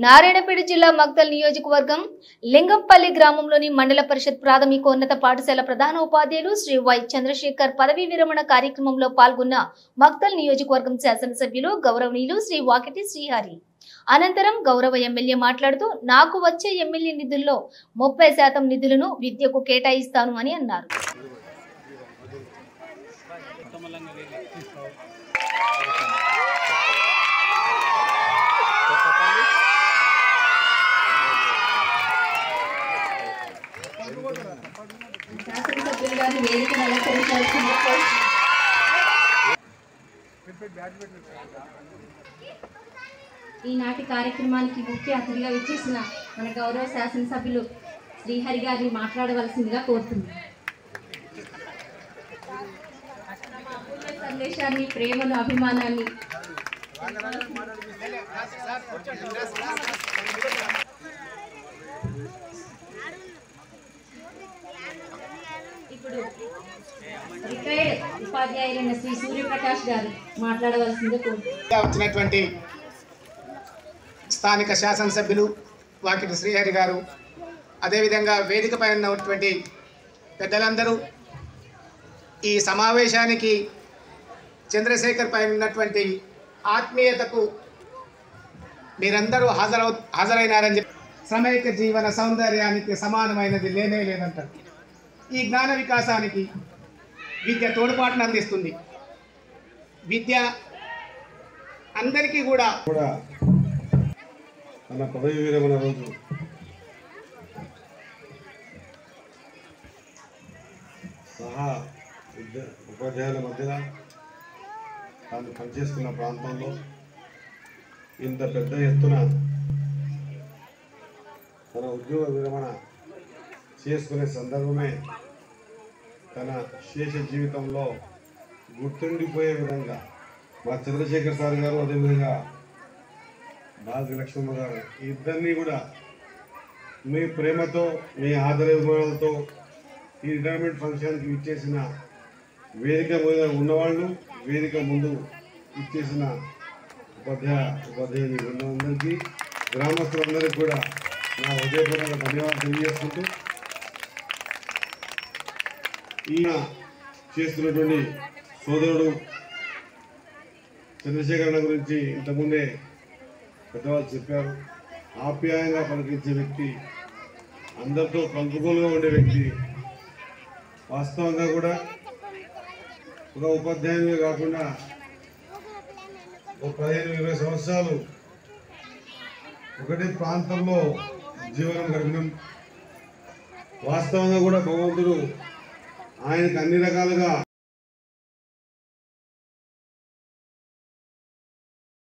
నారాయణపేట జిల్లా మక్తల్ నియోజకవర్గం లింగంపల్లి గ్రామంలోని మండల పరిషత్ ప్రాథమికోన్నత పాఠశాల ప్రధాన ఉపాధ్యాయులు శ్రీ వై చంద్రశేఖర్ పదవీ విరమణ కార్యక్రమంలో పాల్గొన్న మక్తల్ నియోజకవర్గం శాసనసభ్యులు గౌరవనీయులు శ్రీ వాకిటి శ్రీహరి. అనంతరం గౌరవ ఎమ్మెల్యే మాట్లాడుతూ నాకు వచ్చే ఎమ్మెల్యే నిధుల్లో 30% నిధులను విద్యకు కేటాయిస్తాను అని అన్నారు. ఈనాటి కార్యక్రమానికి ముఖ్య అతిథిగా విచ్చేసిన మన గౌరవ శాసనసభ్యులు శ్రీహరి గారిని మాట్లాడవలసిందిగా కోరుతున్నాను. సందేశాన్ని, ప్రేమను, అభిమానాన్ని ఇప్పుడు రిటైర్డ్ ఉపాధ్యాయులైన శ్రీ సూర్యప్రకాష్ గారు మాట్లాడవలసిందిగా కోరుతున్నటువంటి స్థానిక శాసనసభ్యులు వాకిటి శ్రీహరి గారు, అదేవిధంగా వేదిక పైన ఉన్నటువంటి పెద్దలందరూ, ఈ సమావేశానికి చంద్రశేఖర్ పైన ఉన్నటువంటి ఆత్మీయతకు మీరందరూ హాజరైనారని చెప్పి, శ్రమైక జీవన సౌందర్యానికి సమానమైనది లేనే లేదంటారు. ఈ జ్ఞాన వికాసానికి విద్య తోడ్పాటును అందిస్తుంది. విద్య అందరికీ కూడా తన పదవి విరమణ రోజు సహా ఉపాధ్యాయుల మధ్యన తాను పనిచేస్తున్న ప్రాంతంలో ఇంత పెద్ద ఎత్తున తన ఉద్యోగ విరమణ చేసుకునే సందర్భమే తన శేష జీవితంలో గుర్తుండిపోయే విధంగా మా చంద్రశేఖర్ సార్ గారు, అదేవిధంగా బాగి లక్ష్మమ్మ గారు, ఇద్దరినీ కూడా మీ ప్రేమతో, మీ ఆదరాభిమానాలతో ఈ రిటైర్మెంట్ ఫంక్షన్కి ఇచ్చేసిన వేదిక మీద ఉన్నవాళ్ళు, వేదిక ముందు ఇచ్చేసిన ఉపాధ్యాయుని బృందాలందరికీ, గ్రామస్తులందరికీ కూడా నా హృదయపూర్వక ధన్యవాదాలు తెలియజేసుకుంటూ, ఈయన చేస్తున్నటువంటి సోదరుడు చంద్రశేఖరణ గురించి ఇంతకుముందే పెద్దవాళ్ళు చెప్పారు. ఆప్యాయంగా పలికించే వ్యక్తి, అందరితో కలుపుకోలుగా ఉండే వ్యక్తి. వాస్తవంగా కూడా ఒక ఉపాధ్యాయునిగా కాకుండా ఒక 15-20 సంవత్సరాలు ఒకటి ప్రాంతంలో జీవనం గడిపినాం. వాస్తవంగా కూడా భగవంతుడు ఆయనకు అన్ని రకాలుగా